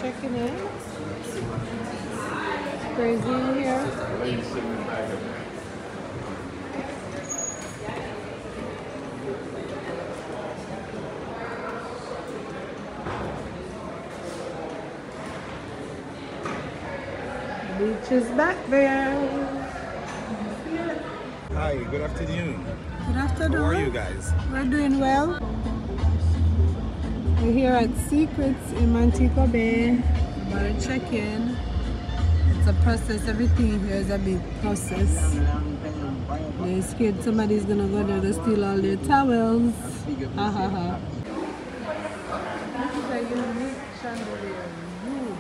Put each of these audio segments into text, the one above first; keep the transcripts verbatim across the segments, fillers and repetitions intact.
checking in. It's crazy in here. Beach is back there. Hi, good afternoon. Good afternoon. How are you guys? We're doing well. We're here at Secrets in Montego Bay. About to check in. It's a process. Everything here is a big process. They're scared somebody's gonna go there to steal all their towels. Ha ha ha. This is a unique chandelier. Huge.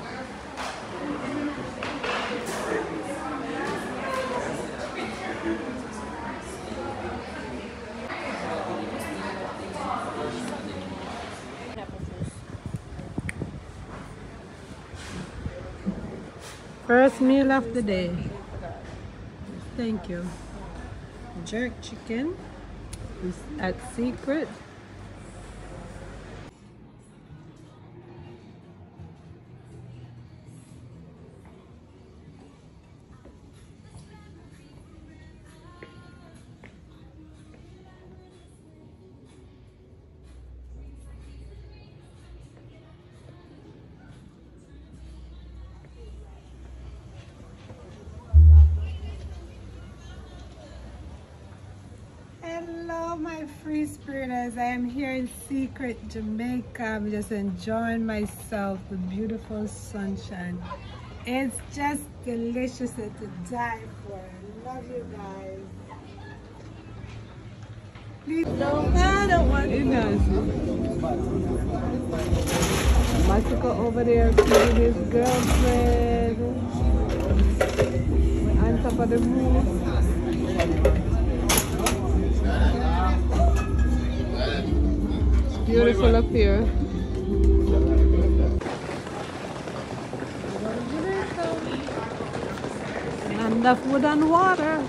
First meal of the day. Thank you. Jerk chicken is at Secret. Hello my free spiriters, I am here in Secret, Jamaica. I'm just enjoying myself with beautiful sunshine. It's just delicious to die for. I love you guys. Please don't matter what it does. Masika over there feeding his girlfriend. We're on top of the roof. Beautiful up here. Land of wood and water.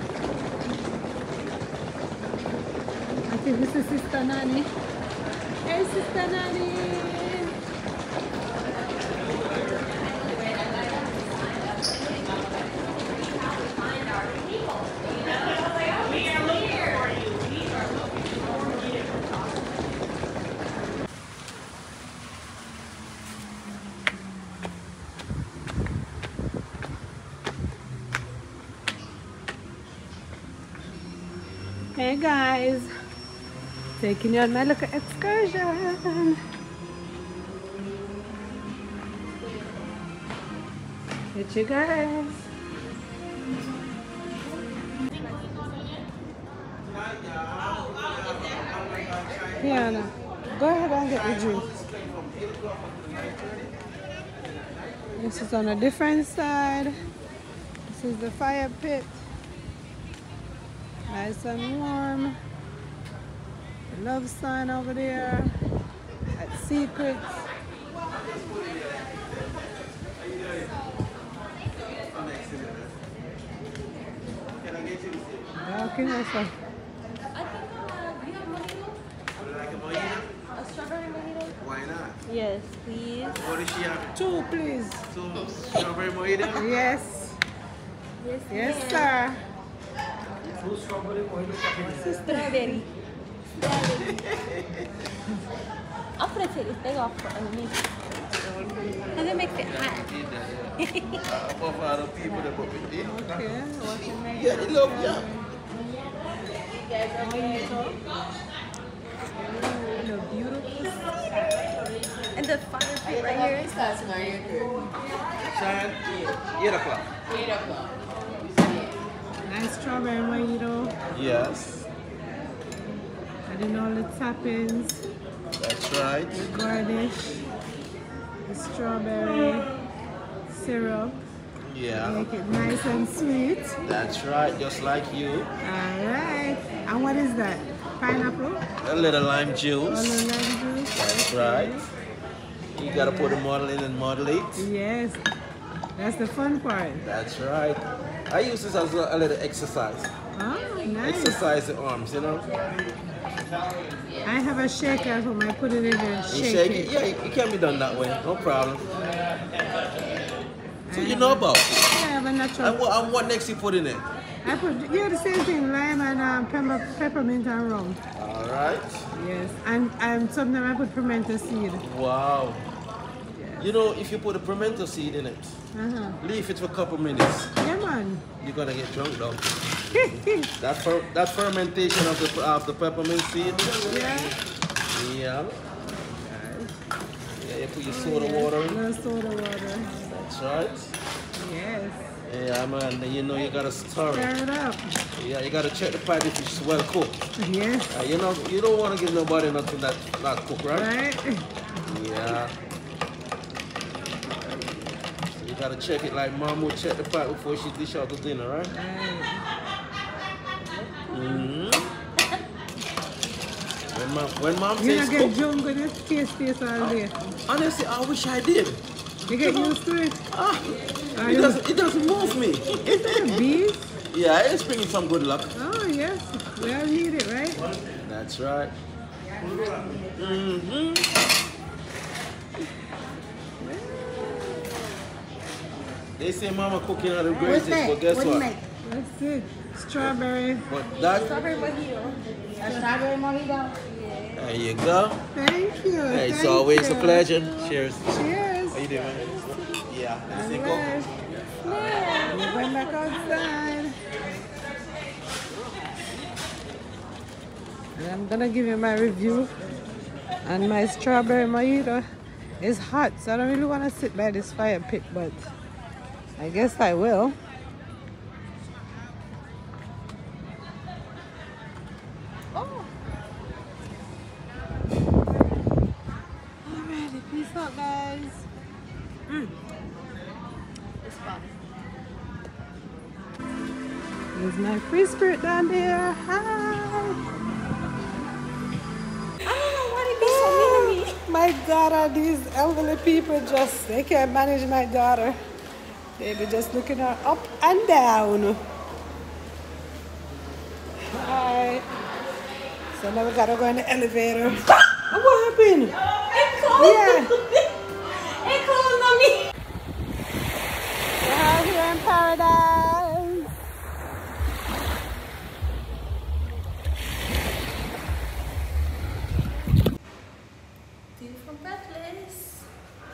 I think this is Sister Nanny. Hey, Sister Nanny. Hey guys, taking you on my little excursion. It's you guys. Kiana, go ahead and get the drink. This is on a different side. This is the fire pit. Nice and warm. The love sign over there at Secrets. How can I say? A strawberry mojito? Why not? Yes, please. What does she have? Two, please. Two strawberry mojito? Yes. Yes, Yes, ma'am. sir. Two strawberry mojito. Strawberry. Strawberry. I'm gonna take this thing off for underneath. Because it makes it hot. Above other people that put it in. Okay. What's your name? Yeah, they love you. The beautiful. And the fire pit right here. Shine, eight o'clock. Nice strawberry mojito. Yes, Adding all the toppings. that's right. The garnish. The strawberry syrup. Yeah, Make it nice and sweet. that's right, just like you. Alright. And what is that? Pineapple? A little lime Or juice. lemon juice? That's right. You gotta put the model in and model it. Yes. That's the fun part. That's right. I use this as a, a little exercise. Oh, nice. Exercise the arms, you know. I have a shaker at home. I put it in there. You Shake, shake it. it. Yeah, it, it can be done that way. No problem. So you know about it. I have a natural. And what, and what next you put in it? I put, yeah, the same thing, lime and um, pepper, peppermint and rum. All right. Yes, and, and sometimes I put pimento seed. Wow. You know, if you put a pimento seed in it, Uh-huh. leave it for a couple minutes, Yeah, man. you're gonna get drunk though. that fer that fermentation of the of the peppermint seed. Yeah. Yeah. Yeah, you put your soda water in. No soda water. That's right. Yes. Yeah, man. Then you know you gotta stir Stir it. it up. Yeah, you gotta check the pipe if it's well cooked. Yes. Uh, you know, you don't want to give nobody nothing that not cooked, right? Right? Yeah. So you gotta check it like mom would check the pipe before she dish out the dinner, right? Right. Mm-hmm. When mom, when mom You says don't get cook, drunk with this taste taste all day. honestly, I wish I did. You get used to it. Ah, Are it you- doesn't, it doesn't move me. Bees? Yeah, it's bringing some good luck. Oh, yes. We all need it, right? That's right. Mm-hmm. They say mama cooking are the greatest, but guess What do you what? make? That's it. Strawberry. But that, Strawberry mojito. A strawberry mojito? there you go. Thank you. Hey, it's Thank always you. a pleasure. Cheers. Cheers. How you doing, man? Yeah. All Say go. right. We're going back outside. And I'm gonna give you my review on my strawberry mojito. It's hot, so I don't really want to sit by this fire pit, but I guess I will. Oh. Alrighty, peace out, guys. Mm. It's fun. There's my free spirit down there. Hi. I don't know why they be so mean to me. My daughter, these elderly people just, they can't manage my daughter. They be just looking her up and down. Alright. So now we gotta go in the elevator. Oh, what happened? It cold. Yeah. It cold on me. We're out here in paradise. View from Breathless.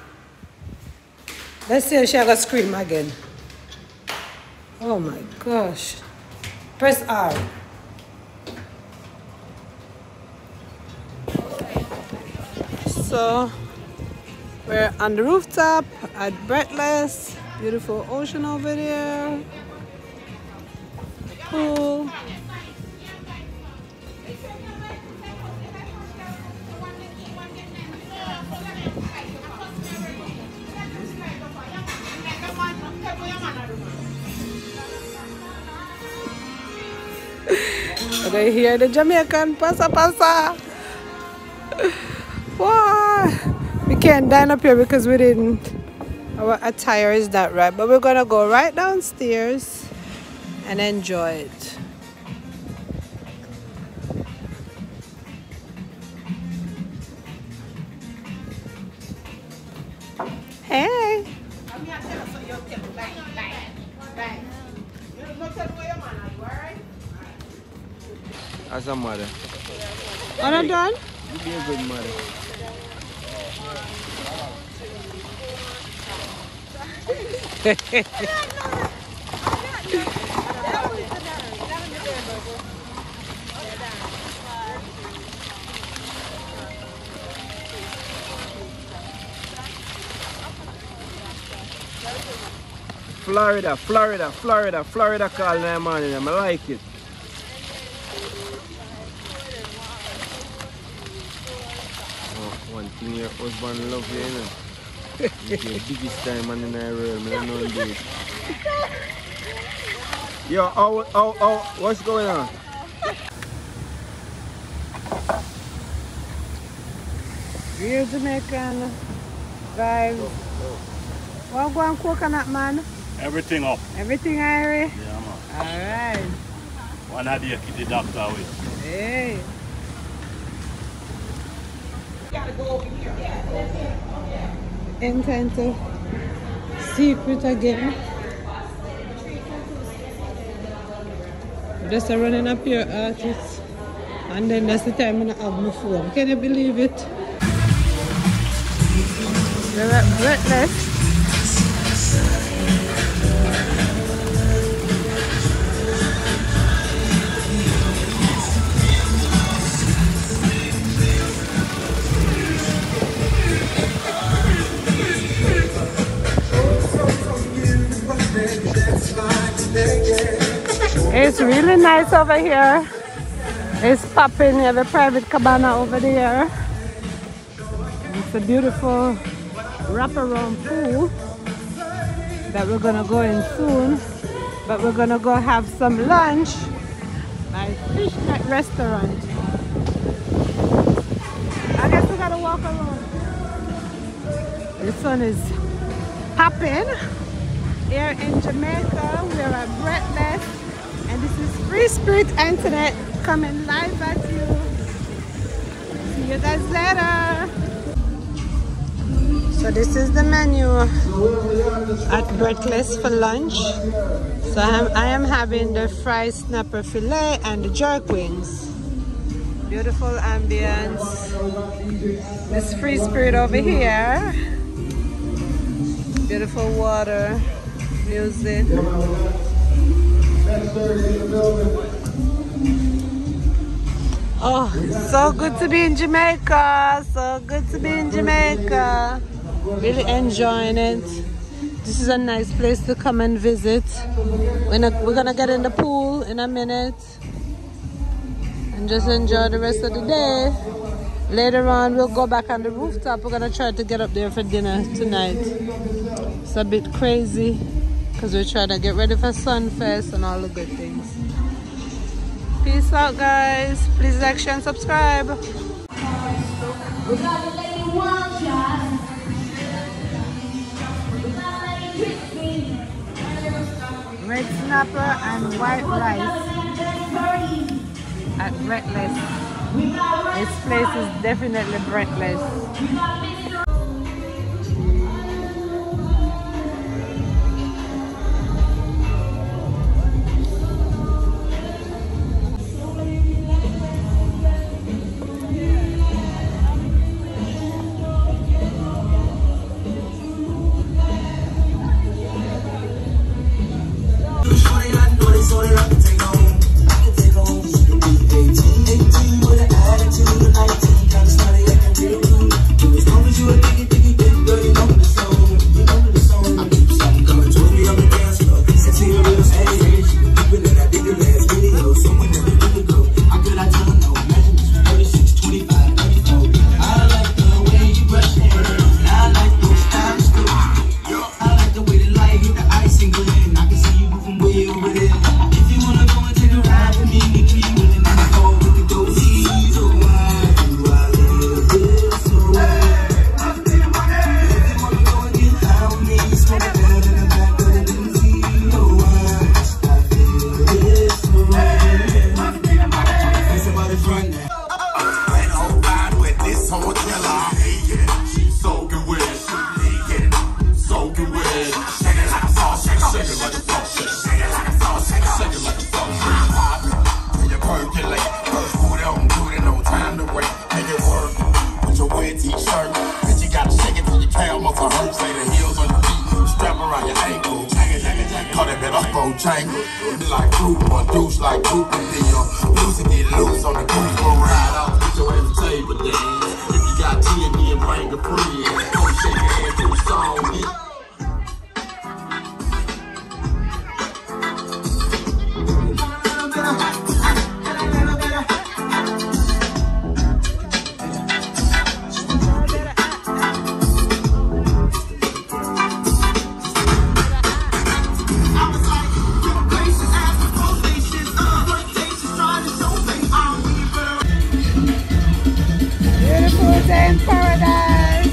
Let's see if she gonna scream again. Oh my gosh. Press R. So we're on the rooftop at Breathless. Beautiful ocean over there. Pool. They hear the Jamaican pasa pasa. Wow. We can't dine up here because we didn't. Our attire is not right, but we're gonna go right downstairs and enjoy it. Hey. As a mother, Are you done? you be a good mother. Florida, Florida, Florida, Florida call nine morning. I like it. Oh, one thing your husband love you, you know. It's the biggest diamond in the world, I don't know this. Yo, oh, oh, oh, what's going on? Real Jamaican vibes. What go on coconut man? Everything up. Everything Irie? Yeah, man. Alright. One idea, keep the doctor away. Hey. Intend to secret again. Just a running up here artists. And then that's the time when I have my phone. Can you believe it? We're at Breathless. It's really nice over here. It's popping. You have a private cabana over there. It's a beautiful wraparound pool that we're gonna go in soon. But we're gonna go have some lunch by Fishnet Restaurant. I guess we gotta walk around. The sun is popping here in Jamaica. We're at Breathless. And this is Free Spirit Internet coming live at you. See you guys later. So this is the menu at Breathless for lunch. So I am, I am having the fried snapper fillet and the jerk wings. Beautiful ambience. This Free Spirit over here. Beautiful water, music. Oh, so good to be in Jamaica. So good to be in Jamaica. Really enjoying it. This is a nice place to come and visit. We're gonna, we're gonna get in the pool in a minute and just enjoy the rest of the day. Later on, we'll go back on the rooftop. We're gonna try to get up there for dinner tonight. It's a bit crazy because we're trying to get ready for Sunfest and all the good things. Peace out, guys. Please like, share, and subscribe. Red snapper and white rice at Breathless. This place is definitely Breathless. Jangle, like group or douche like group and deal. Music get loose on the group, go ride out, get your ass a table dance. If you got T and D and bring a friend, come shake your ass to the song. In paradise.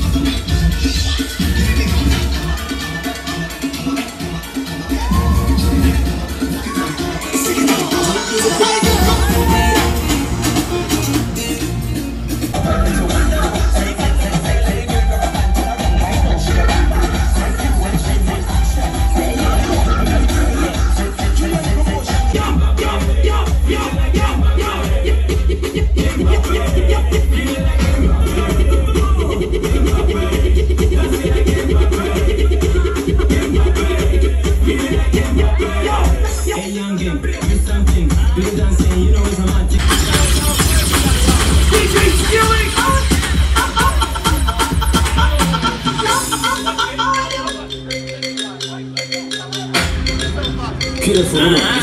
Hey young game, do something, do the dancing, you know it's romantic. Careful, you know.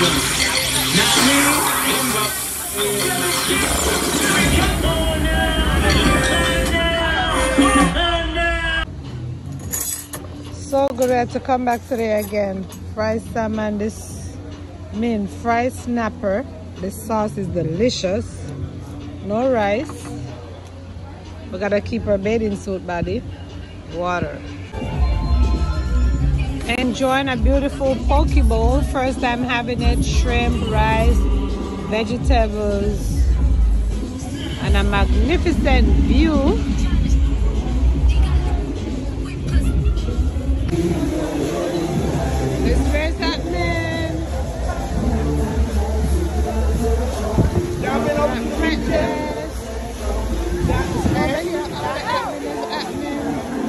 So good we had to come back today again. Fried salmon, this mean fried snapper. The sauce is delicious. No rice. We gotta keep our bathing suit body. Water. Enjoying a beautiful poke bowl. First time having it. Shrimp, rice, vegetables, and a magnificent view. This where's happening? Jumping up the breakfast. That's happening is happening.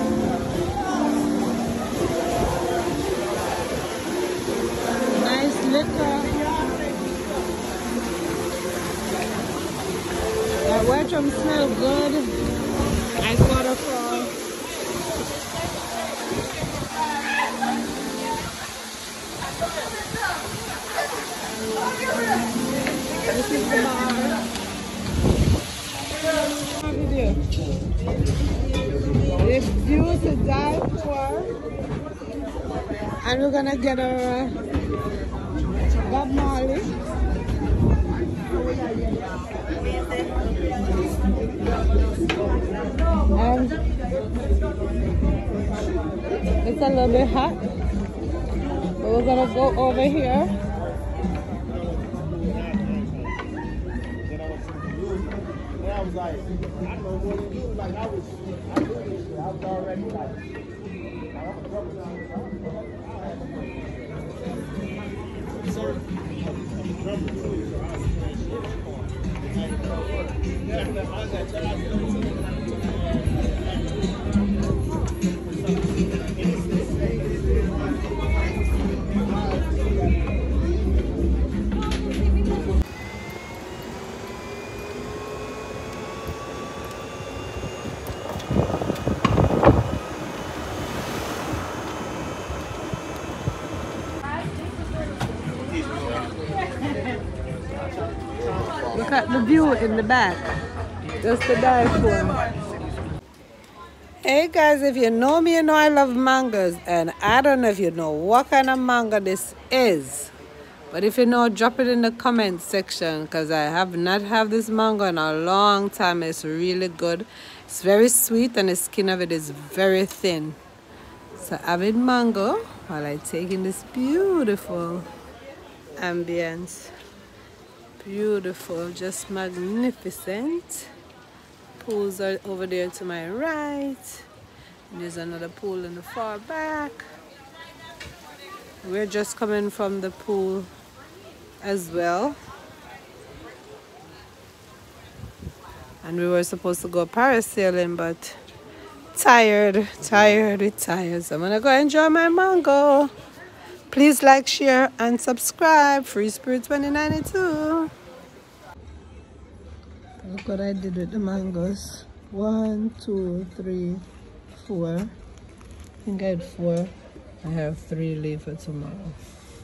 Nice liquor. That wetrum smell good. Nice waterfall. This is the bar. Video. The view to die for. And we're gonna get our Bob Marley. And it's a little bit hot. But we're gonna go over here. I was like, I don't know what to do. Like, I was, I knew this shit. I was already like, I'm a trouble down. Sir, I'm a drummer too, so I was playing Look at the view in the back. Just to die for. Hey guys, if you know me, you know I love mangoes. And I don't know if you know what kind of mango this is. But if you know, drop it in the comment section. Because I have not had this mango in a long time. It's really good. It's very sweet and the skin of it is very thin. So avid mango while I take in this beautiful ambience. Beautiful, just magnificent. Pools are over there to my right. And there's another pool in the far back. We're just coming from the pool as well. And we were supposed to go parasailing, but tired, tired, we're tired. So I'm gonna go enjoy my mango. Please like, share, and subscribe. Free Spirit twenty ninety-two. Look what I did with the mangoes. One, two, three, four. I think I had four. I have three left for tomorrow.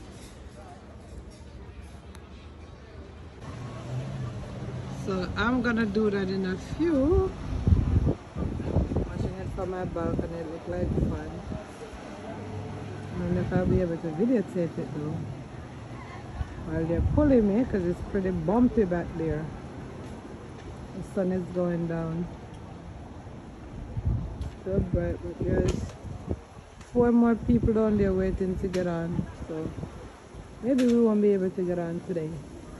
So I'm gonna do that in a few. Watching it from my balcony, it look like fun. I don't know if I'll be able to videotape it though. While they're pulling me, because it's pretty bumpy back there. The sun is going down. So bright, but there's four more people down there waiting to get on. So maybe we won't be able to get on today.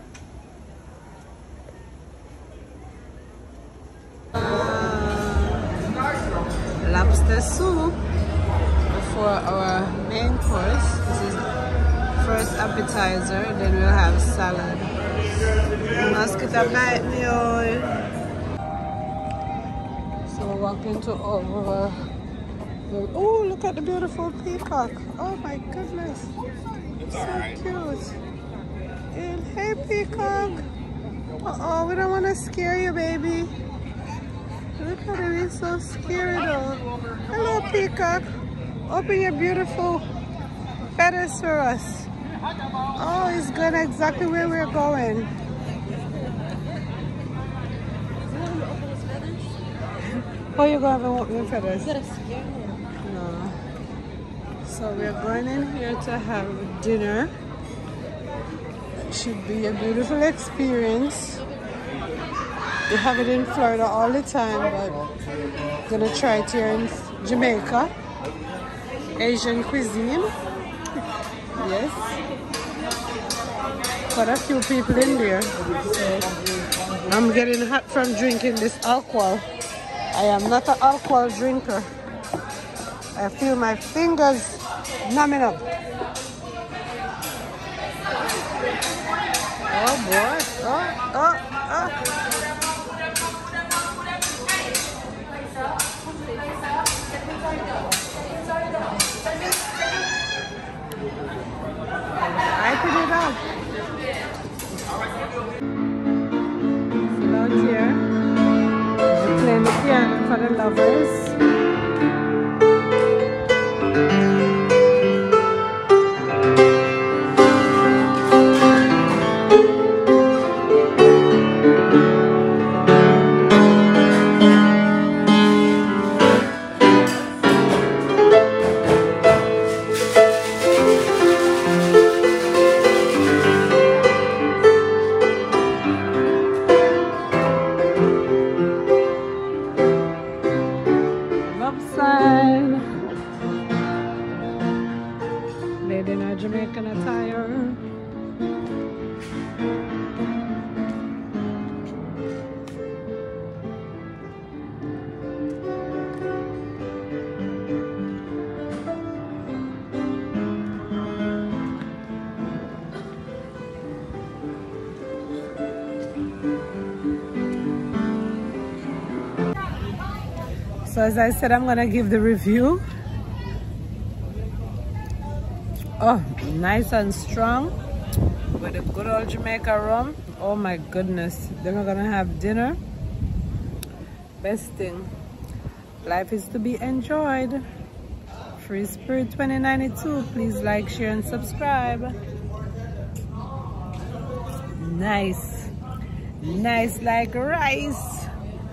Uh, lobster soup for our main course. This is first appetizer, then we'll have salad. Mosquito bite me all. looking to over. Oh, look at the beautiful peacock. Oh my goodness. So cute. And hey, peacock. Uh-oh, we don't want to scare you, baby. Look at him, he's so scary though. Hello, peacock. Open your beautiful feathers for us. Oh, he's going exactly where we're going. Oh, you're going to open your feathers? No. So we're going in here to have dinner. It should be a beautiful experience. We have it in Florida all the time, but I'm gonna try it here in Jamaica. Asian cuisine. Yes. Quite a few people in there. So I'm getting hot from drinking this alcohol. I am not an alcohol drinker. I feel my fingers numbing up. Oh boy. Oh, oh, oh. I put it up. So out here, we're playing the piano for the lovers. Lady in a Jamaican attire. So as I said, I'm gonna give the review. Oh, nice and strong with a good old Jamaica rum. Oh my goodness. Then we're gonna have dinner. Best thing. Life is to be enjoyed. Free Spirit twenty ninety-two. Please like, share, and subscribe. Nice. Nice like rice.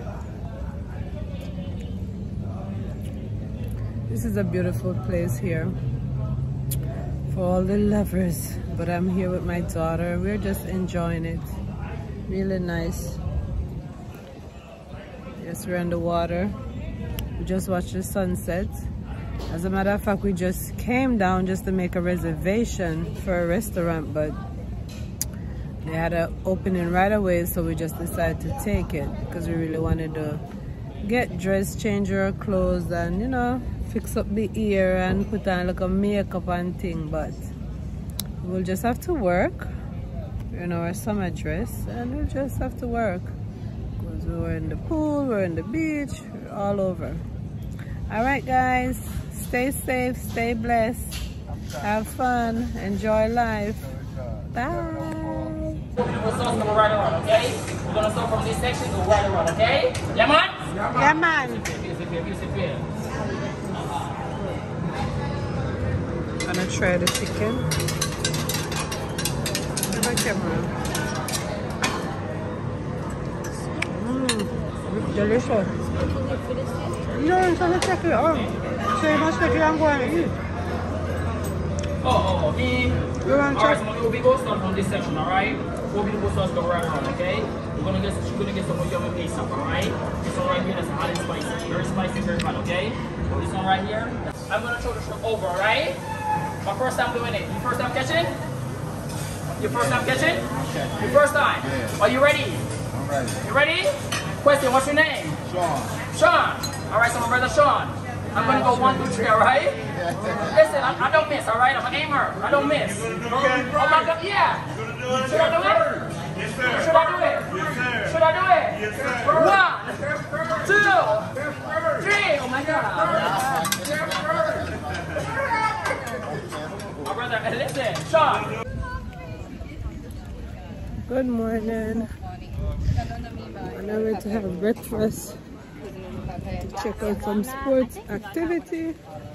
This is a beautiful place here for all the lovers, but I'm here with my daughter. We're just enjoying it. Really nice. Yes, we're on the water. We just watched the sunset. As a matter of fact, we just came down just to make a reservation for a restaurant, but they had an opening right away, so we just decided to take it because we really wanted to get dressed, change our clothes, and you know, fix up the ear and put on like a makeup and thing. But we'll just have to work, you know, our summer dress, and we'll just have to work because we were in the pool, we're in the beach, we're all over. All right guys, stay safe, stay blessed, have fun, enjoy life. Bye. We're going right around, okay? We're gonna start from this section, go right around, okay? Yeah, man? Yeah, man. I'm gonna try the chicken. My camera. Mmm, delicious. No, it's gonna check it out. So you must take it and go and eat. Oh, oh, oh, me. You want to Alright, so we'll be going start from this section, alright? We'll be going start go right around, okay? We're gonna get we're gonna get some yummy pay stuff, alright? This one right here that's hot and spicy. Very spicy, very hot, okay? This one right here. I'm gonna throw the shrimp over, alright? My first time doing it. Your first time catching? Your first time catching? Okay. Your first time? Yeah. Are you ready? I'm ready. You ready? Question, what's your name? Sean. Sean. Alright, so my brother Sean. I'm gonna go one, two, three, alright? Listen, I, I don't miss, alright? I'm an aimer. I don't miss. Oh my god, yeah. Should I do it? Yes, sir. Should I do it? Yes, sir. Should I do it? Yes, sir. One, two, My brother, hey, listen, Sean. Good morning. On our way to have breakfast. To check out some sports activity.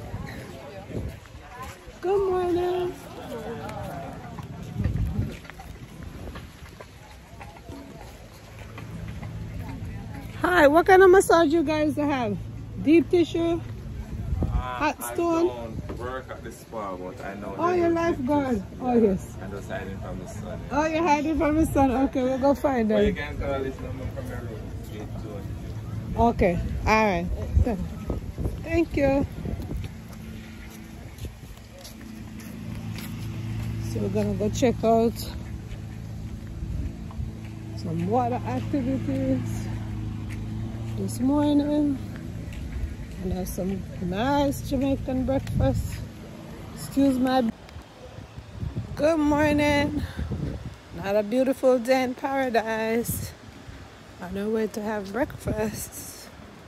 Good morning. Hi, what kind of massage you guys have? Deep tissue? Hot stone? I don't work at the spa, but I know. Oh, your lifeguard. Oh, yes. I'm just hiding from the sun. Oh, you're hiding from the sun. Okay, we'll go find Well, you them. can call this number from your room. eight two one. Okay, all right. Thank you. So we're gonna go check out some water activities this morning and have some nice Jamaican breakfast. Excuse my. Good morning. Another beautiful day in paradise. On our way to have breakfast.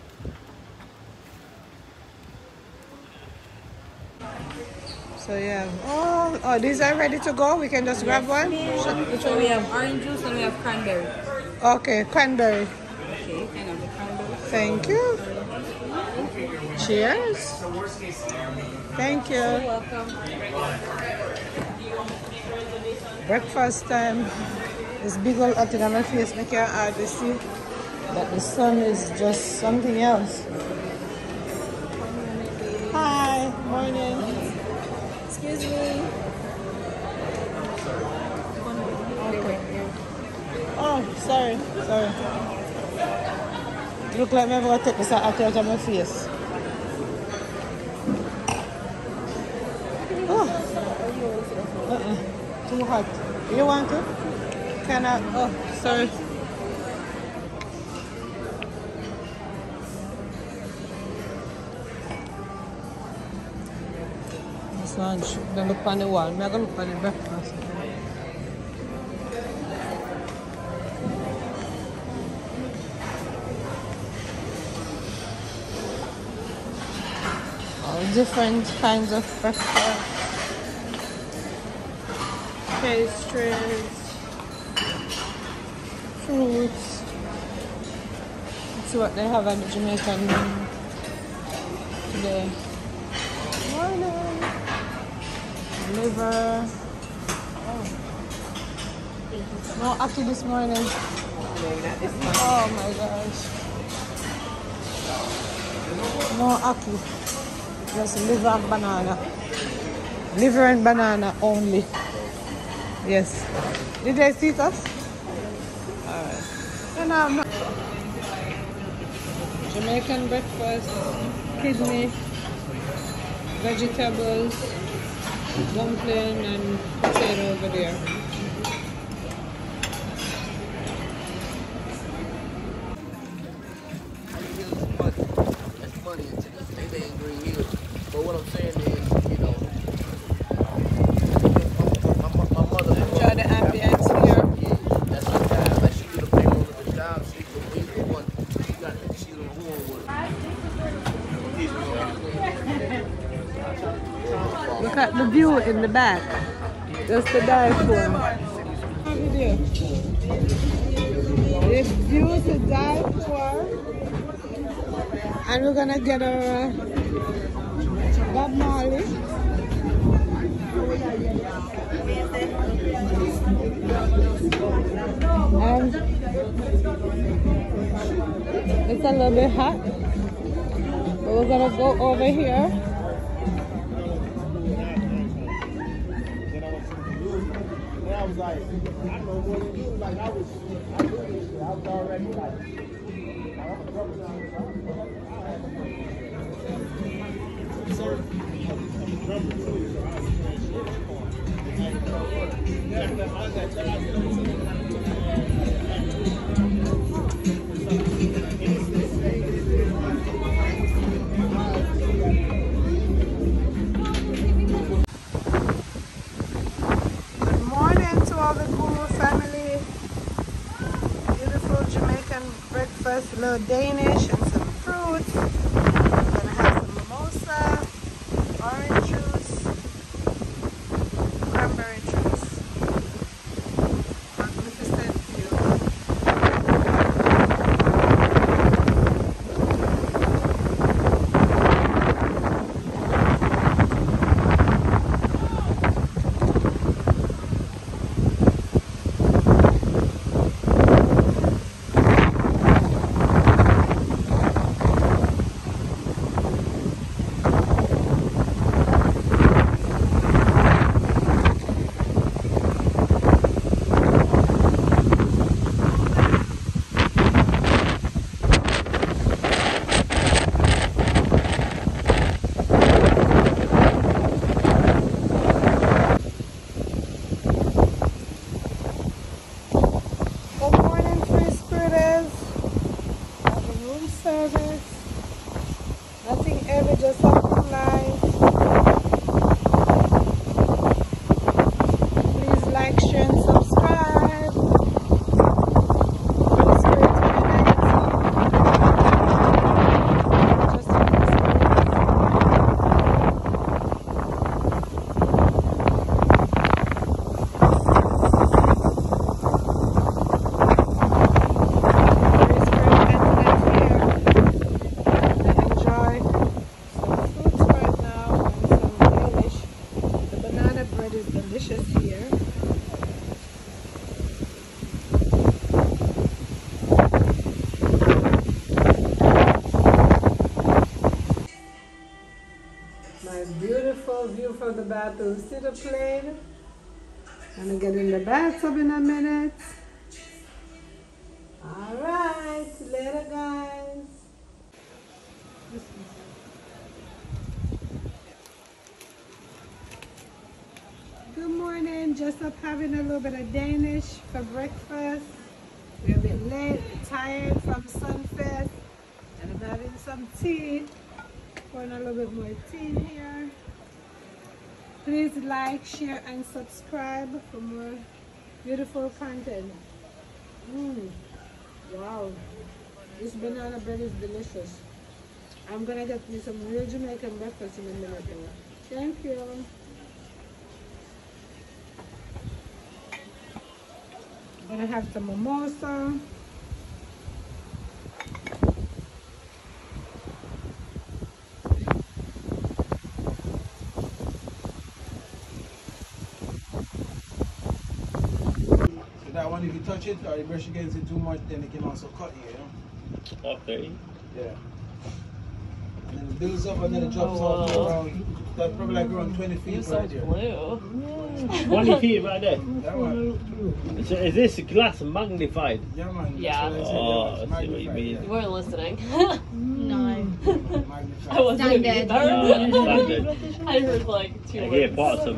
So yeah, oh, oh, these are ready to go. We can just grab one. So we have orange juice and we have cranberry. Okay, cranberry. Okay, hang on the cranberry. Thank you. Cheers. Thank you. You're welcome. Breakfast time. This big old hot in my face, make it hard to see. But the sun is just something else. Hi, morning. Excuse me. Okay. Oh, sorry, sorry. Look like I'm going to take this out out of my face. Oh. Uh-uh. Too hot. You want to? Can I? Oh, sorry. This lunch. Don't look on the wall. I'm going to look on the breakfast. All different kinds of breakfast. Pastries. Fruits. Let's see what they have at the Jamaican menu today. Morning. Liver. Oh. No ackee this morning. Oh my gosh. No ackee. Just liver and banana. Liver and banana only. Yes. Did they see us? Alright. And I'm not. Jamaican breakfast, kidney, vegetables, dumpling, and potato over there. That's money until they stay in Green Hills. But what I'm saying is, you know, my, my, my mother. Enjoy the ambience here. Yeah, that's her time. Like she do the payroll of the job. She could wait for one. She got she's on the horn with it. Look at the view in the back. Just to dive for. Video. This view to dive for. And we're gonna get our uh, Bob Marley. And it's a little bit hot. But we're gonna go over here. I was like, I don't know what it is. Like I was, I knew this shit. I was already like, I'm a rubber down. Sir, I'm a drummer too. Jamaican breakfast, a little Danish and some fruits. We're gonna have orange juice, cranberry juice. Magnificent view. Nothing heavy, just something light. Please like, share, and subscribe. Free Spirit twenty nineteen. Just in this delicious here. My beautiful view from the bathroom. See the plane? I'm gonna get in the bathtub in a minute. Alright, later guys. Good morning, just up having a little bit of Danish for breakfast. We're a bit late, tired from Sunfest, and I'm having some tea. Pouring a little bit more tea in here. Please like, share, and subscribe for more beautiful content. Mmm, wow, this banana bread is delicious. I'm gonna get me some real Jamaican breakfast in a minute though. Thank you. I'm gonna have some mimosa. So that one, if you touch it or you brush against it too much, then it can also cut you, you know? Okay. Yeah. And then it builds up and then it drops Oh, off to wow. around, that's probably like around twenty feet You're right so there. blue. twenty feet right there. That one. So is this glass magnified? Yeah, man. Yeah. That's Oh, what I I see said. what you Magnified, mean. You weren't listening. No. yeah. I Magnified. wasn't Standard. either. Standard. I heard like two I words. hear parts of it.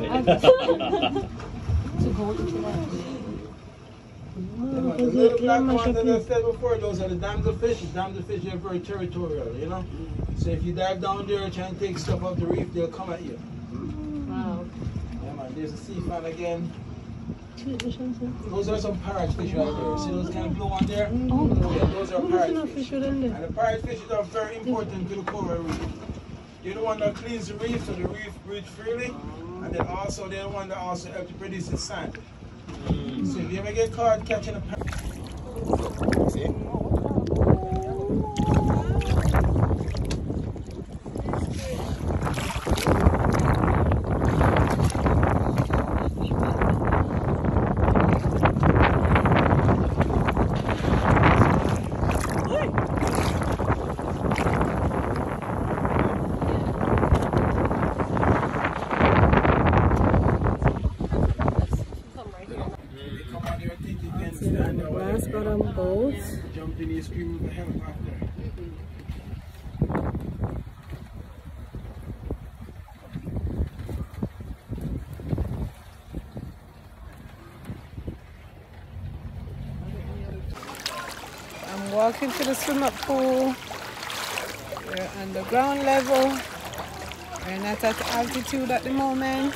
Yeah, man, the little black ones that I said before, those are the damsel fish. The damsel fish are very territorial, you know? So if you dive down there trying to take stuff off the reef, they'll come at you. Wow. Yeah, man, there's a sea fan again. Those are some parrot fish right there. See those kind of blue on there? Oh, yeah, those are parrot fish. And the parrot fishes are very important to the coral reef. They're the one that cleans the reef so the reef breathes freely. And then also they're the one that also help to produce the sand. So if you ever get caught catching a parrot, see? Glass bottom boat. Jump in, you scream with a helicopter. I'm walking to the swimming pool. We're on the ground level. We're not at altitude at the moment.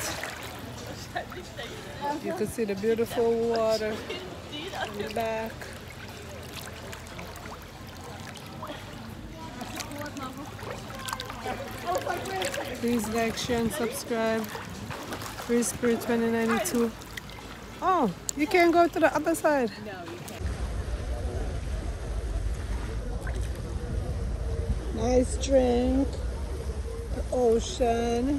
You can see the beautiful water in the back. Please like, share, and subscribe. Free Spirit twenty ninety-two. Oh, you can't go to the other side. No, you can't. Nice drink. The ocean.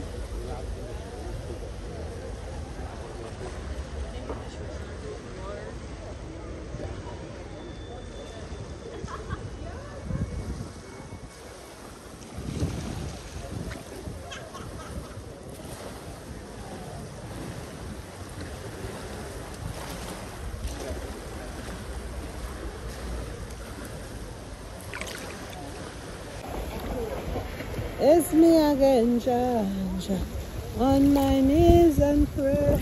It's me again, Jah, on my knees and pray.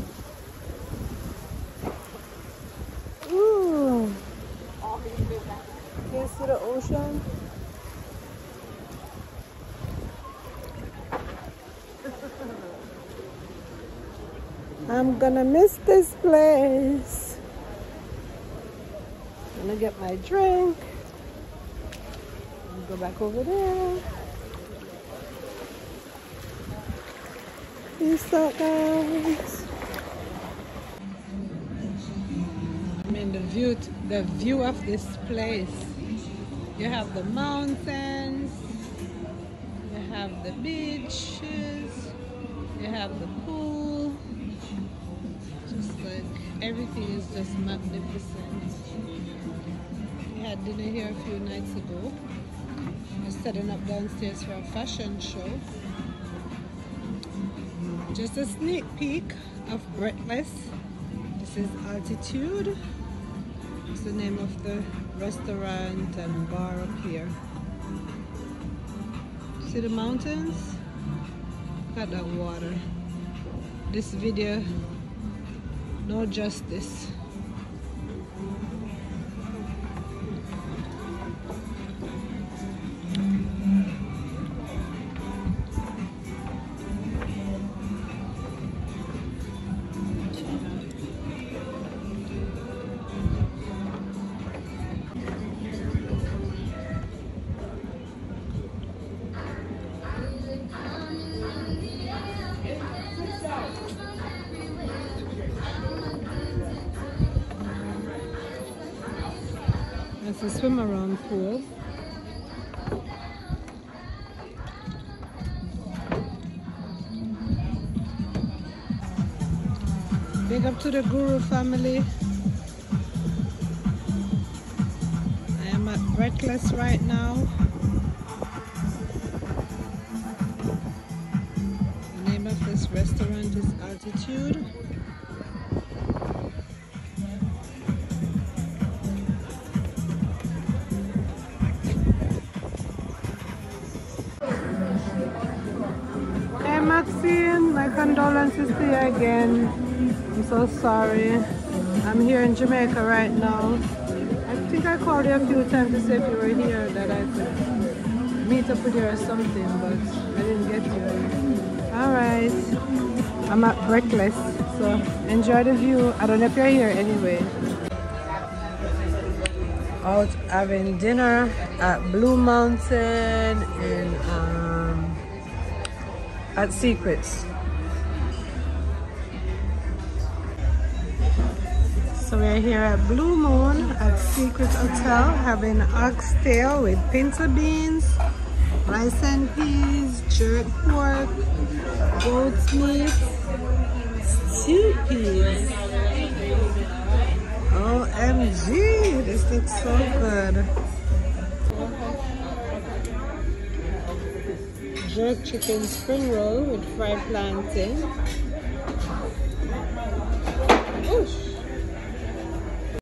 Ooh. Can you see the ocean? I'm gonna miss this place. I'm gonna get my drink. Go back over there. Peace out, guys. I mean, the view, the view of this place. You have the mountains, you have the beaches, you have the pool. Just like everything is just magnificent. We had dinner here a few nights ago. We're setting up downstairs for a fashion show. Just a sneak peek of Breathless. This is Altitude. It's the name of the restaurant and bar up here. See the mountains? Look at that water. This video, no justice. It's a swim around pool. Big up to the Guru family. I am at Breathless right now. The name of this restaurant is Altitude. Maxine, my condolences to you again. I'm so sorry. I'm here in Jamaica right now. I think I called you a few times to say if you were here that I could meet up with you or something, but I didn't get you. Alright, I'm at Breathless, so enjoy the view. I don't know if you're here anyway. Out having dinner at Blue Mountain in um, at Secrets. So we're here at Blue Moon at Secrets Hotel having oxtail with pinto beans, rice and peas, jerk pork, goat's meat, stew peas. O M G, this looks so good. Jerk chicken spring roll with fried plantain.